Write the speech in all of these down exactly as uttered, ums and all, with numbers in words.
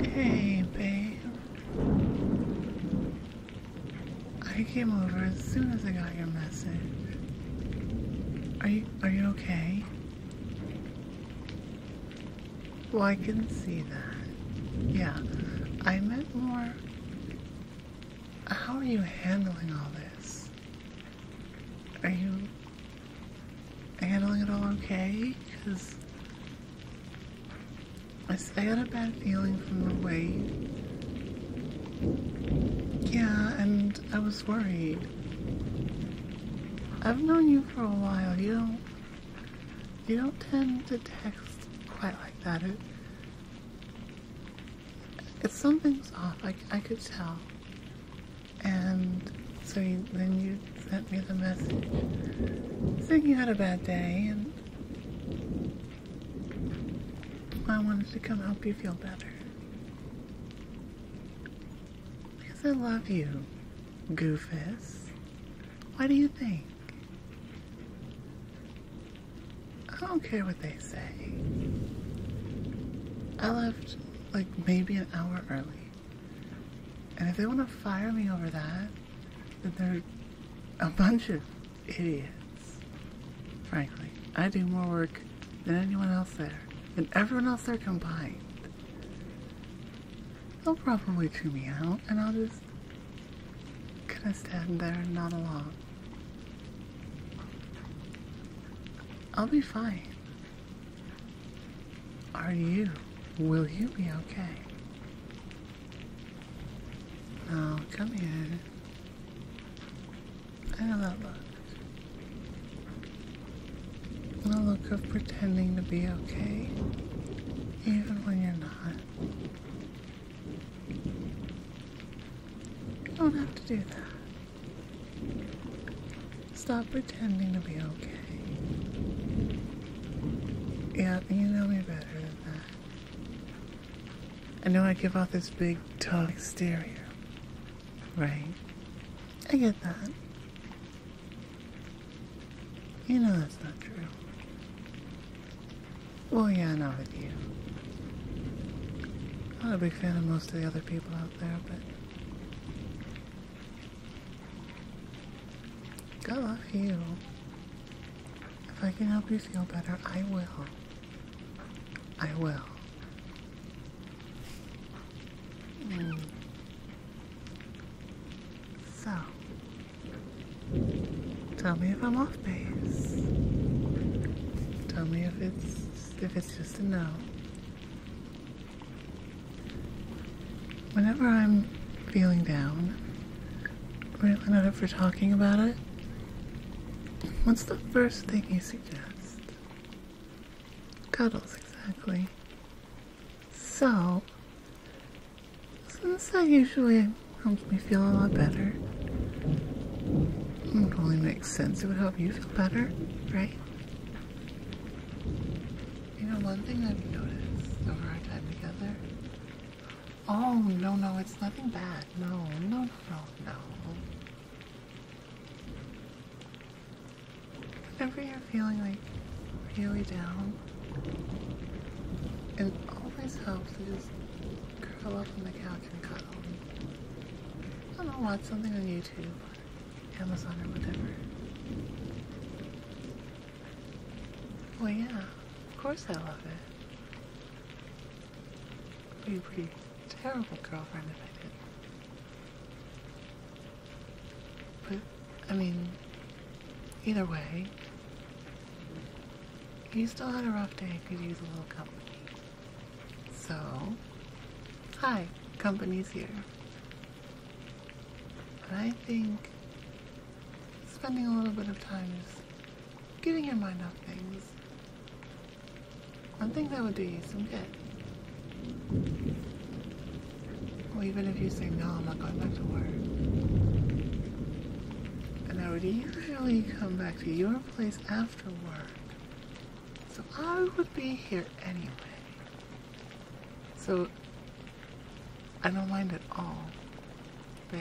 Hey, babe. I came over as soon as I got your message. Are you, are you okay? Well, I can see that. Yeah, I meant more, how are you handling all this? Are you handling it all okay? Because I, I got a bad feeling from the way. Yeah, and I was worried. I've known you for a while. You don't, you don't tend to text quite like that. It, it's something's off. I, I could tell. And so you, then you sent me the message saying you had a bad day, and I wanted to come help you feel better. Because I love you, Goofus. Why do you think? I don't care what they say. I left like maybe an hour early. And if they want to fire me over that, then they're a bunch of idiots. Frankly, I do more work than anyone else there, than everyone else there combined. They'll probably chew me out, and I'll just kind of stand there and nod along. I'll be fine. Are you? Will you be okay? Now, come here. I know that look. The look of pretending to be okay, even when you're not. You don't have to do that. Stop pretending to be okay. Yeah, you know me better than that. I know I give off this big, tough exterior. Right? I get that. You know that's not true. Well, yeah, not with you. I'm not a big fan of most of the other people out there, but I love you. If I can help you feel better, I will. I will. Mm. So, tell me if I'm off base. Tell me if it's if it's just a no. Whenever I'm feeling down, really not up for talking about it, what's the first thing you suggest? Cuddles, exactly. So, since that usually helps me feel a lot better, it would only make sense it would help you feel better, right? You know, one thing I've noticed over our time together. Oh, no, no, it's nothing bad. No, no, no, no, no. Whenever you're feeling like really down, it always helps to just curl up on the couch and cuddle. I don't know, watch something on YouTube, Amazon, or whatever. Well, yeah, of course I love it. I'd be a pretty terrible girlfriend if I didn't. But, I mean, either way, you still had a rough day, could use a little company. So, hi, company's here. But I think spending a little bit of time just getting your mind off things, one thing that would do you some good. Well, even if you say, no, I'm not going back to work. And I would usually come back to your place after work. So I would be here anyway. So I don't mind at all, babe.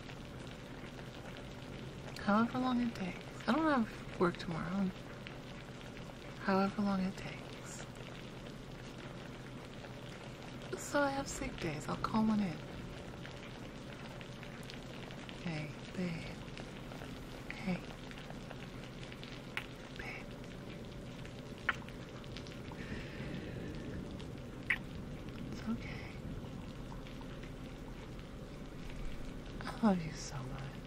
However long it takes. I don't have work tomorrow. However long it takes. Also, I have sick days. I'll call one in. Hey, babe. Hey. Babe. It's okay. I love you so much.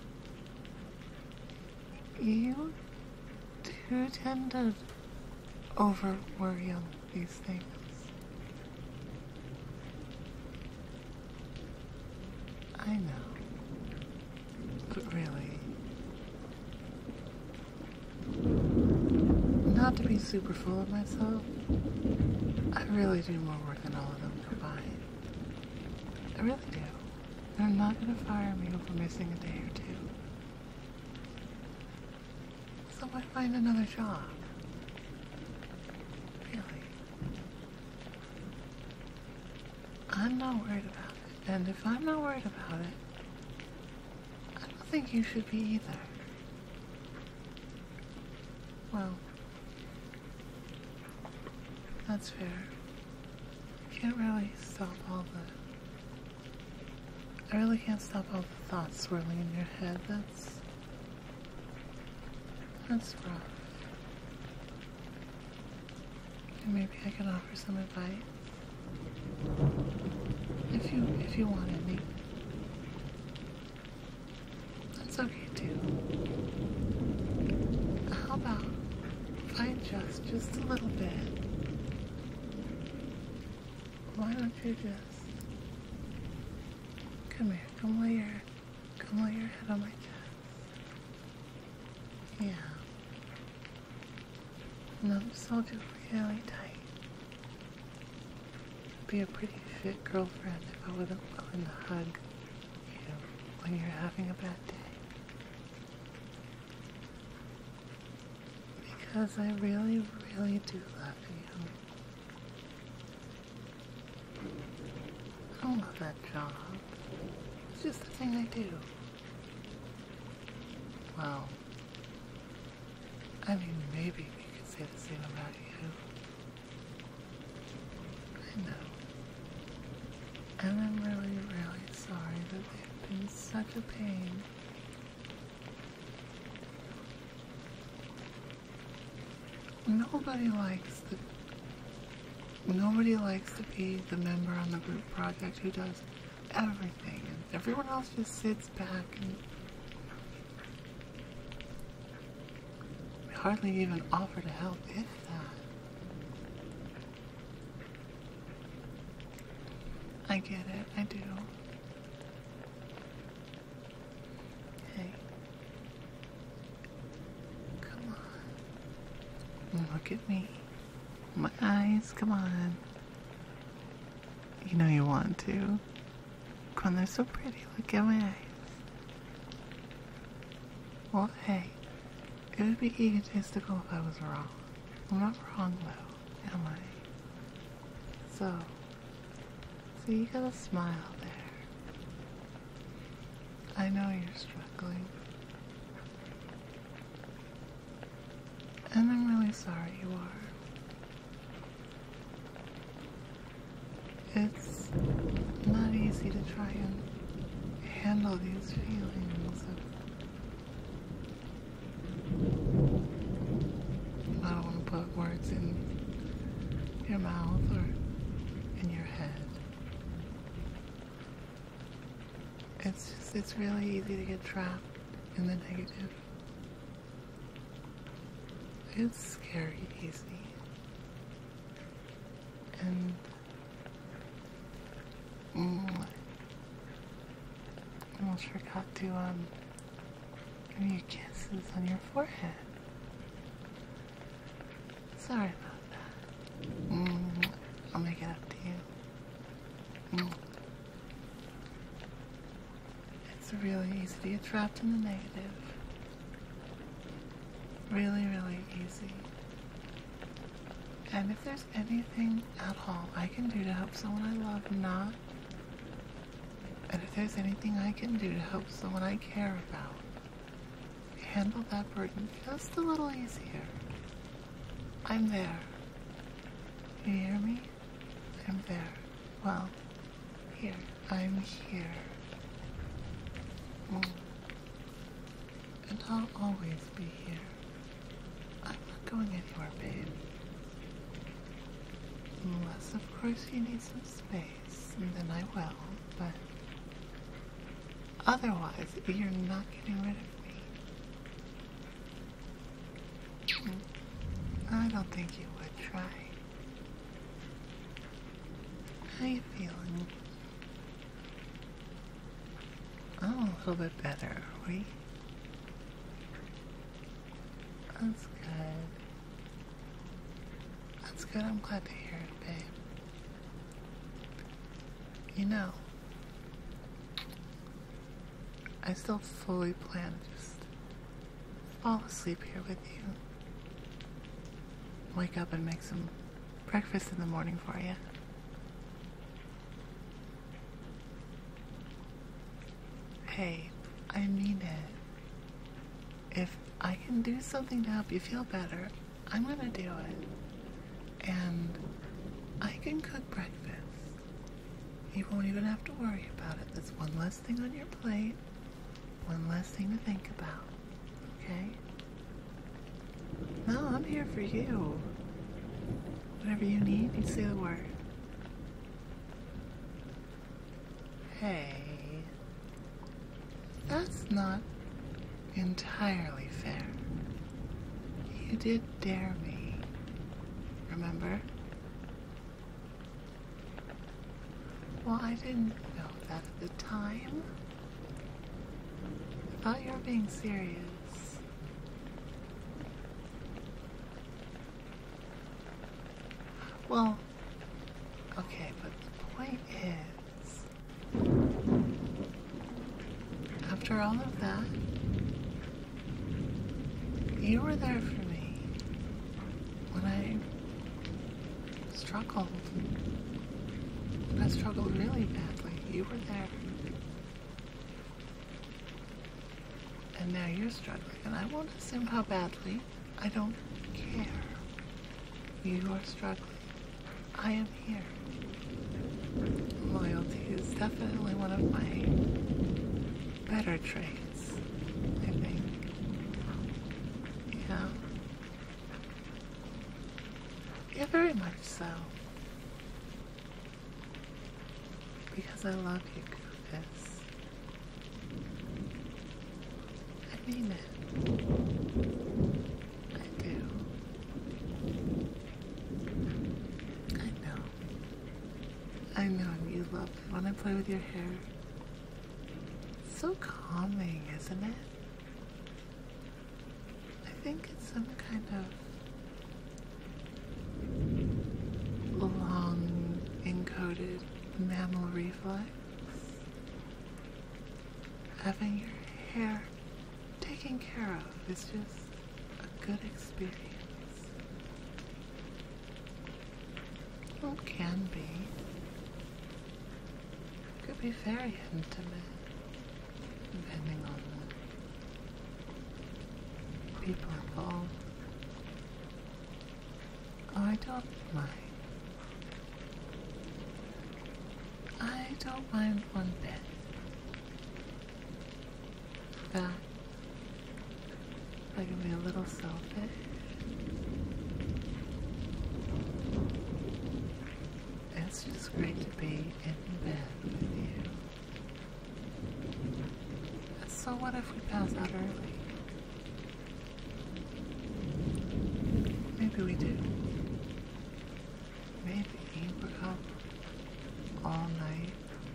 You do tend to over worry on these things. I know. But really, not to be super full of myself, I really do more work than all of them combined. I really do. They're not gonna fire me over missing a day or two. So I find another job. Really. I'm not worried about it. And if I'm not worried about it, I don't think you should be either. Well, that's fair. I can't really stop all the... I really can't stop all the thoughts swirling in your head. That's... That's rough. And maybe I can offer some advice. If you, if you want any. That's okay too. How about if I adjust just a little bit? Why don't you just come here, come lay your, come lay your head on my chest. Yeah. And I'll just hold you really tight. Be a pretty fit girlfriend if I wasn't willing to hug you when you're having a bad day. Because I really, really do love you. I don't love that job. It's just the thing I do. Well, I mean, maybe we could say the same about you. I know. And I'm really, really sorry that they've been such a pain. Nobody likes the... Nobody likes to be the member on the group project who does everything, and everyone else just sits back and hardly even offer to help, if that. I get it, I do. Hey. Come on. Look at me. My eyes, come on. You know you want to. Come on, they're so pretty. Look at my eyes. Well, hey, it would be egotistical if I was wrong. I'm not wrong, though, am I? So, so you got a smile there. I know you're struggling. And I'm really sorry you are. It's not easy to try and handle these feelings of... I don't want to put words in your mouth or in your head. It's just, it's really easy to get trapped in the negative. It's scary easy. And mm, I almost forgot to um give you kisses on your forehead. Sorry about that. Mm, I'll make it up to you. Mm. It's really easy to get trapped in the negative. Really, really easy. And if there's anything at all I can do to help someone I love not, and if there's anything I can do to help someone I care about handle that burden just a little easier, I'm there. You hear me? I'm there. Well, here, I'm here. Mm. And I'll always be here. I'm not going anywhere, babe. Unless, of course, you need some space, and then I will, but otherwise, you're not getting rid of me. Mm. I don't think you would try. How you feeling? Oh, a little bit better, are we? That's good. That's good, I'm glad to hear it, babe. You know, I still fully plan to just fall asleep here with you. Wake up and make some breakfast in the morning for you. Hey, I mean it. If I can do something to help you feel better, I'm gonna do it. And I can cook breakfast. You won't even have to worry about it. That's one less thing on your plate. One less thing to think about. Okay? No, I'm here for you. Whatever you need, you say the word. Hey. That's not entirely fair. You did dare me. Remember? Well, I didn't know that at the time. I thought you were being serious. Well, okay, but the point is, after all of that, you were there for me when I struggled. When I struggled really badly, you were there. And now you're struggling, and I won't assume how badly. I don't care. You are struggling. I am here. Loyalty is definitely one of my better traits, I think. Yeah. Yeah, very much so. Because I love you, Goofus. I mean it. I do. I know. I know you love it when I play with your hair. It's so calming, isn't it? I think it's some kind of long encoded mammal reflex. Having your hair taken care of is just a good experience. Well, it can be. It could be very intimate, depending on the people involved. Oh, I don't mind. I don't mind one bit. In fact, I can be a little selfish. It's just great to be in bed with you. So what if we pass out early? Maybe we do. Maybe we're up all night,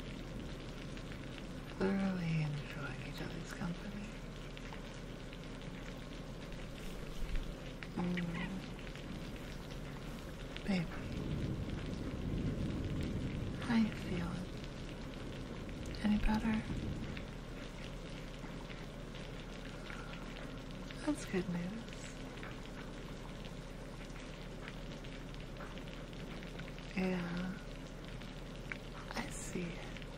thoroughly enjoying each other's company. Mm. Baby, how you feeling? Any better? That's good news. Yeah. I see it.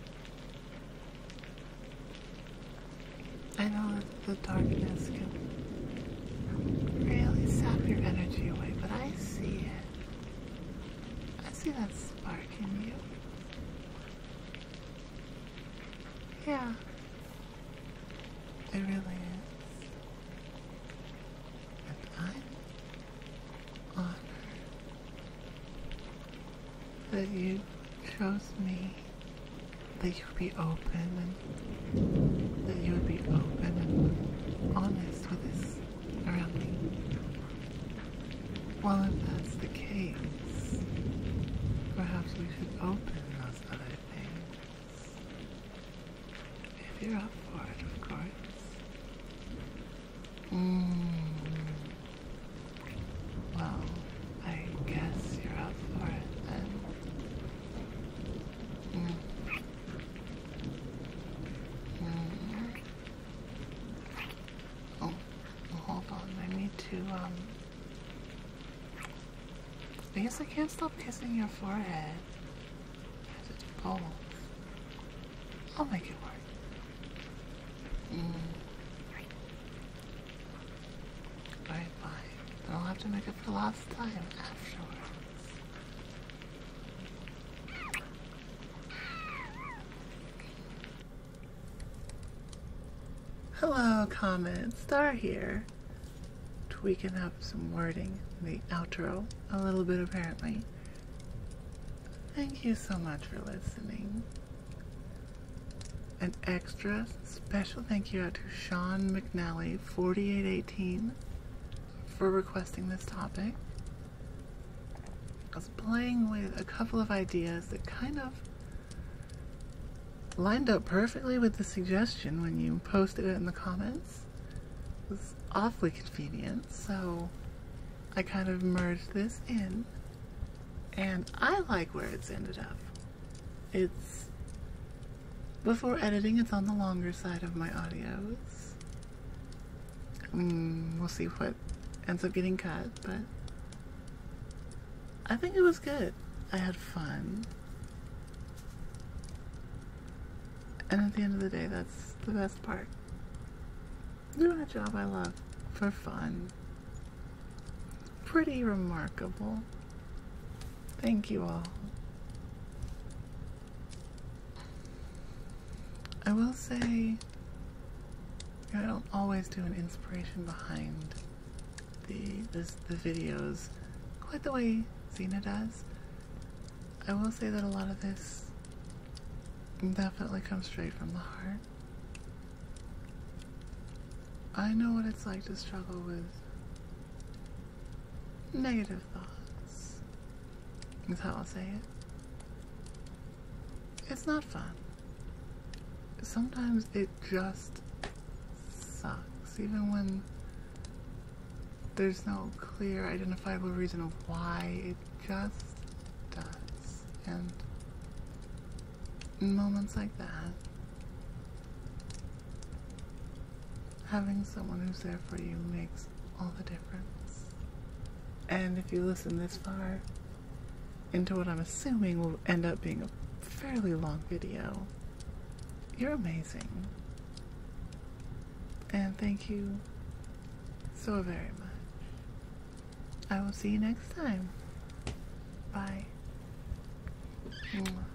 I know that the darkness can really sap your energy away, but I see it. I see that spark in you. Yeah. It really is. And I'm honored that you chose me, that you would be open and that you would be open and honest with this around me. Well, if that's the case, perhaps we should open those other things. If you're up for it, of course. Mm. Well, I guess you're up for it then. Mm. Mm. Oh, well, hold on. I need to, um... I guess I can't stop kissing your forehead. Because it's both. I'll make it work. Mm. Alright, fine. Then I'll have to make it for the last time afterwards. Hello, comment. Star here. Tweaking up some wording in the outro a little bit apparently. Thank you so much for listening. An extra special thank you out to Sean McNally forty-eight eighteen for requesting this topic. I was playing with a couple of ideas that kind of lined up perfectly with the suggestion when you posted it in the comments. It was awfully convenient, so I kind of merged this in, and I like where it's ended up. It's, before editing, it's on the longer side of my audios. Mm, we'll see what ends up getting cut, but I think it was good. I had fun. And at the end of the day, that's the best part. Doing a job I love for fun. Pretty remarkable. Thank you all. I will say, I don't always do an inspiration behind the this, the videos quite the way Xena does. I will say that a lot of this definitely comes straight from the heart. I know what it's like to struggle with negative thoughts. Is how I'll say it. It's not fun. Sometimes it just sucks, even when there's no clear, identifiable reason of why. It just does. And in moments like that, having someone who's there for you makes all the difference. And if you listen this far into what I'm assuming will end up being a fairly long video, you're amazing. And thank you so very much. I will see you next time. Bye. Mwah.